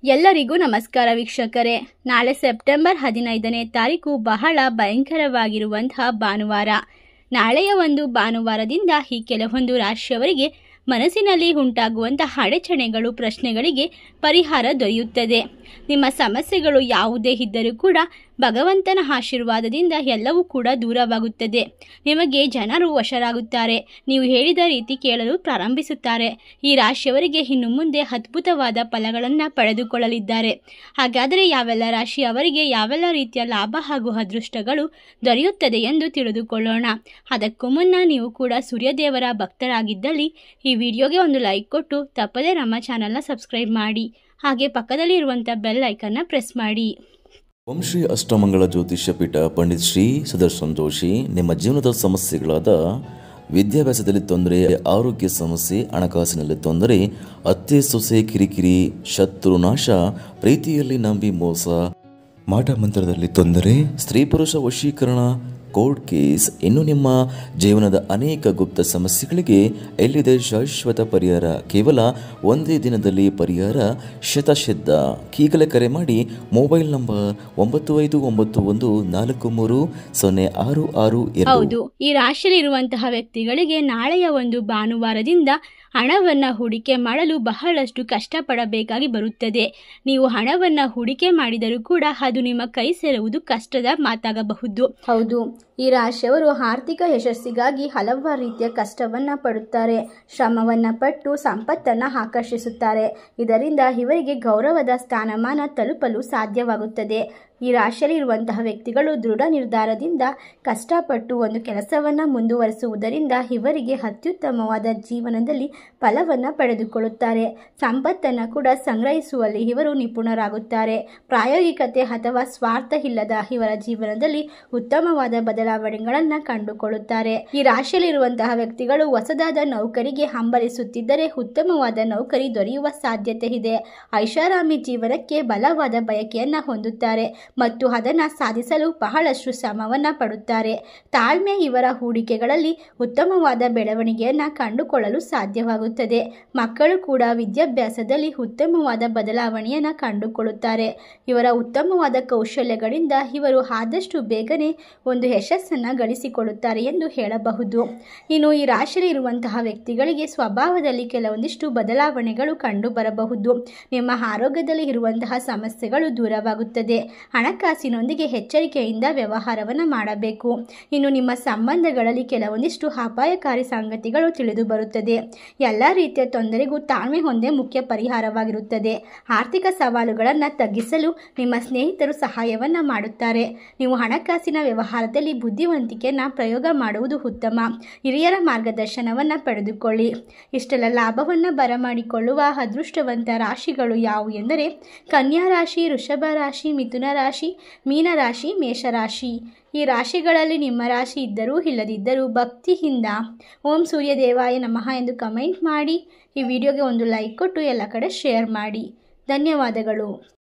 ಎಲ್ಲರಿಗೂ ನಮಸ್ಕಾರ ವೀಕ್ಷಕರೇ. ನಾಳೆ ಸೆಪ್ಟೆಂಬರ್ 15ನೇ ತಾರೀಕು ಬಹಳ ಭಯಂಕರವಾಗಿರುವಂತಹ ಭಾನುವಾರ. ನಾಳೆಯ ಒಂದು ಭಾನುವಾರದಿಂದ ಈ ಕೆಲವೊಂದು ರಾಶಿಯವರಿಗೆ ಮನಸ್ಸಿನಲ್ಲಿ ಉಂಟಾಗುವಂತಹ ಅಡಚಣೆಗಳು, ಪ್ರಶ್ನೆಗಳಿಗೆ ಪರಿಹಾರ ದೊರೆಯುತ್ತದೆ. ನಿಮ್ಮ ಸಮಸ್ಯೆಗಳು ಯಾವುದೇ ಇದ್ದರೂ ಕೂಡ ಭಗವಂತನ ಆಶೀರ್ವಾದದಿಂದ ಎಲ್ಲವೂ ಕೂಡ ದೂರವಾಗುತ್ತದೆ. ನಿಮಗೆ ಜನರು ವಶರಾಗುತ್ತಾರೆ. ನೀವು ಹೇಳಿದ ರೀತಿ ಕೇಳಲು ಪ್ರಾರಂಭಿಸುತ್ತಾರೆ. ಈ ರಾಶಿಯವರಿಗೆ ಇನ್ನು ಮುಂದೆ ಅದ್ಭುತವಾದ ಫಲಗಳನ್ನು ಪಡೆದುಕೊಳ್ಳಲಿದ್ದಾರೆ. ಹಾಗಾದರೆ ಯಾವೆಲ್ಲ ರಾಶಿಯವರಿಗೆ ಯಾವೆಲ್ಲ ರೀತಿಯ ಲಾಭ ಹಾಗೂ ಅದೃಷ್ಟಗಳು ದೊರೆಯುತ್ತದೆ ಎಂದು ತಿಳಿದುಕೊಳ್ಳೋಣ. ಅದಕ್ಕೂ ಮುನ್ನ ನೀವು ಕೂಡ ಸೂರ್ಯದೇವರ ಭಕ್ತರಾಗಿದ್ದಲ್ಲಿ ಈ ವಿಡಿಯೋಗೆ ಒಂದು ಲೈಕ್ ಕೊಟ್ಟು ತಪ್ಪದೇ ನಮ್ಮ ಚಾನಲ್ನ ಸಬ್ಸ್ಕ್ರೈಬ್ ಮಾಡಿ. ಹಾಗೆ ಪಕ್ಕದಲ್ಲಿ ಇರುವಂಥ ಬೆಲ್ ಐಕನ್ನ ಪ್ರೆಸ್ ಮಾಡಿ. ಓಂ ಶ್ರೀ ಅಷ್ಟಮಂಗಳ ಜ್ಯೋತಿಷ್ಯ ಪೀಠ ಪಂಡಿತ್ ಶ್ರೀ ಸುದರ್ಶನ್ ಜೋಶಿ. ನಿಮ್ಮ ಜೀವನದ ಸಮಸ್ಯೆಗಳಾದ ವಿದ್ಯಾಭ್ಯಾಸದಲ್ಲಿ ತೊಂದರೆ, ಆರೋಗ್ಯ ಸಮಸ್ಯೆ, ಹಣಕಾಸಿನಲ್ಲಿ ತೊಂದರೆ, ಅತ್ತೆ ಸೊಸೆ ಕಿರಿಕಿರಿ, ಶತ್ರುನಾಶ, ಪ್ರೀತಿಯಲ್ಲಿ ನಂಬಿ ಮೋಸ, ಮಾಟ ಮಂತ್ರದಲ್ಲಿ ತೊಂದರೆ, ಸ್ತ್ರೀ ಪುರುಷ ವಶೀಕರಣ, ಕೋರ್ಟ್ ಕೇಸ್, ಇನ್ನು ನಿಮ್ಮ ಜೀವನದ ಅನೇಕ ಗುಪ್ತ ಸಮಸ್ಯೆಗಳಿಗೆ ಎಲ್ಲಿದೆ ಶಾಶ್ವತ ಪರಿಹಾರ. ಕೇವಲ ಒಂದೇ ದಿನದಲ್ಲಿ ಪರಿಹಾರ ಶತಸಿದ್ಧ. ಈಗಲೇ ಕರೆ ಮಾಡಿ. Mobile number 9591430662. ಹೌದು, ಈ ರಾಶಿಯಲ್ಲಿರುವಂತಹ ವ್ಯಕ್ತಿಗಳಿಗೆ ನಾಳೆಯ ಒಂದು ಭಾನುವಾರದಿಂದ ಹಣವನ್ನು ಹೂಡಿಕೆ ಮಾಡಲು ಬಹಳಷ್ಟು ಕಷ್ಟಪಡಬೇಕಾಗಿ ಬರುತ್ತದೆ. ನೀವು ಹಣವನ್ನು ಹೂಡಿಕೆ ಮಾಡಿದರೂ ಕೂಡ ಅದು ನಿಮ್ಮ ಕೈ ಸೇರುವುದು ಕಷ್ಟದ ಮಾತಾಗಬಹುದು. ಹೌದು, ಈ ರಾಶಿಯವರು ಆರ್ಥಿಕ ಯಶಸ್ಸಿಗಾಗಿ ಹಲವಾರು ರೀತಿಯ ಕಷ್ಟವನ್ನು ಪಡುತ್ತಾರೆ. ಶ್ರಮವನ್ನು ಪಟ್ಟು ಸಂಪತ್ತನ್ನು ಆಕರ್ಷಿಸುತ್ತಾರೆ. ಇದರಿಂದ ಇವರಿಗೆ ಗೌರವದ ಸ್ಥಾನಮಾನ ತಲುಪಲು ಸಾಧ್ಯವಾಗುತ್ತದೆ. ಈ ರಾಶಿಯಲ್ಲಿರುವಂತಹ ವ್ಯಕ್ತಿಗಳು ದೃಢ ನಿರ್ಧಾರದಿಂದ ಕಷ್ಟಪಟ್ಟು ಒಂದು ಕೆಲಸವನ್ನು ಮುಂದುವರಿಸುವುದರಿಂದ ಇವರಿಗೆ ಅತ್ಯುತ್ತಮವಾದ ಜೀವನದಲ್ಲಿ ಫಲವನ್ನು ಪಡೆದುಕೊಳ್ಳುತ್ತಾರೆ. ಸಂಪತ್ತನ್ನು ಕೂಡ ಸಂಗ್ರಹಿಸುವಲ್ಲಿ ಇವರು ನಿಪುಣರಾಗುತ್ತಾರೆ. ಪ್ರಾಯೋಗಿಕತೆ ಅಥವಾ ಸ್ವಾರ್ಥ ಇಲ್ಲದ ಇವರ ಜೀವನದಲ್ಲಿ ಉತ್ತಮವಾದ ಬದಲಾವಣೆಗಳನ್ನು ಕಂಡುಕೊಳ್ಳುತ್ತಾರೆ. ಈ ರಾಶಿಯಲ್ಲಿರುವಂತಹ ವ್ಯಕ್ತಿಗಳು ಹೊಸದಾದ ನೌಕರಿಗೆ ಹಂಬಲಿಸುತ್ತಿದ್ದರೆ ಉತ್ತಮವಾದ ನೌಕರಿ ದೊರೆಯುವ ಸಾಧ್ಯತೆ ಇದೆ. ಐಷಾರಾಮಿ ಜೀವನಕ್ಕೆ ಬಲವಾದ ಬಯಕೆಯನ್ನು ಹೊಂದುತ್ತಾರೆ ಮತ್ತು ಅದನ್ನು ಸಾಧಿಸಲು ಬಹಳಷ್ಟು ಶ್ರಮವನ್ನು ಪಡುತ್ತಾರೆ. ತಾಳ್ಮೆ ಇವರ ಹೂಡಿಕೆಗಳಲ್ಲಿ ಉತ್ತಮವಾದ ಬೆಳವಣಿಗೆಯನ್ನು ಕಂಡುಕೊಳ್ಳಲು ಸಾಧ್ಯವಾಗುತ್ತದೆ. ಮಕ್ಕಳು ಕೂಡ ವಿದ್ಯಾಭ್ಯಾಸದಲ್ಲಿ ಉತ್ತಮವಾದ ಬದಲಾವಣೆಯನ್ನು ಕಂಡುಕೊಳ್ಳುತ್ತಾರೆ. ಇವರ ಉತ್ತಮವಾದ ಕೌಶಲ್ಯಗಳಿಂದ ಇವರು ಆದಷ್ಟು ಬೇಗನೆ ಒಂದು ಯಶಸ್ಸನ್ನು ಗಳಿಸಿಕೊಳ್ಳುತ್ತಾರೆ ಎಂದು ಹೇಳಬಹುದು. ಇನ್ನು ಈ ರಾಶಿಯಲ್ಲಿ ಇರುವಂತಹ ವ್ಯಕ್ತಿಗಳಿಗೆ ಸ್ವಭಾವದಲ್ಲಿ ಕೆಲವೊಂದಿಷ್ಟು ಬದಲಾವಣೆಗಳು ಕಂಡು ಬರಬಹುದು. ನಿಮ್ಮ ಆರೋಗ್ಯದಲ್ಲಿ ಇರುವಂತಹ ಸಮಸ್ಯೆಗಳು ದೂರವಾಗುತ್ತದೆ. ಹಣಕಾಸಿನೊಂದಿಗೆ ಎಚ್ಚರಿಕೆಯಿಂದ ವ್ಯವಹಾರವನ್ನು ಮಾಡಬೇಕು. ಇನ್ನು ನಿಮ್ಮ ಸಂಬಂಧಗಳಲ್ಲಿ ಕೆಲವೊಂದಿಷ್ಟು ಅಪಾಯಕಾರಿ ಸಂಗತಿಗಳು ತಿಳಿದು ಬರುತ್ತದೆ. ಎಲ್ಲ ರೀತಿಯ ತೊಂದರೆಗೂ ತಾಳ್ಮೆ ಒಂದೇ ಮುಖ್ಯ ಪರಿಹಾರವಾಗಿರುತ್ತದೆ. ಆರ್ಥಿಕ ಸವಾಲುಗಳನ್ನು ತಗ್ಗಿಸಲು ನಿಮ್ಮ ಸ್ನೇಹಿತರು ಸಹಾಯವನ್ನು ಮಾಡುತ್ತಾರೆ. ನೀವು ಹಣಕಾಸಿನ ವ್ಯವಹಾರದಲ್ಲಿ ಬುದ್ಧಿವಂತಿಕೆಯನ್ನು ಪ್ರಯೋಗ ಮಾಡುವುದು ಉತ್ತಮ. ಹಿರಿಯರ ಮಾರ್ಗದರ್ಶನವನ್ನು ಪಡೆದುಕೊಳ್ಳಿ. ಇಷ್ಟೆಲ್ಲ ಲಾಭವನ್ನು ಬರಮಾಡಿಕೊಳ್ಳುವ ಅದೃಷ್ಟವಂತ ರಾಶಿಗಳು ಯಾವುವು ಎಂದರೆ ಕನ್ಯಾ ರಾಶಿ, ವೃಷಭ ರಾಶಿ, ಮಿಥುನ ರಾಶಿ, ಮೀನರಾಶಿ, ಮೇಷರಾಶಿ. ಈ ರಾಶಿಗಳಲ್ಲಿ ನಿಮ್ಮ ರಾಶಿ ಇದ್ದರೂ ಇಲ್ಲದಿದ್ದರೂ ಭಕ್ತಿಯಿಂದ ಓಂ ಸೂರ್ಯದೇವಾಯ ನಮಃ ಎಂದು ಕಮೆಂಟ್ ಮಾಡಿ. ಈ ವಿಡಿಯೋಗೆ ಒಂದು ಲೈಕ್ ಕೊಟ್ಟು ಎಲ್ಲ ಕಡೆ ಶೇರ್ ಮಾಡಿ. ಧನ್ಯವಾದಗಳು.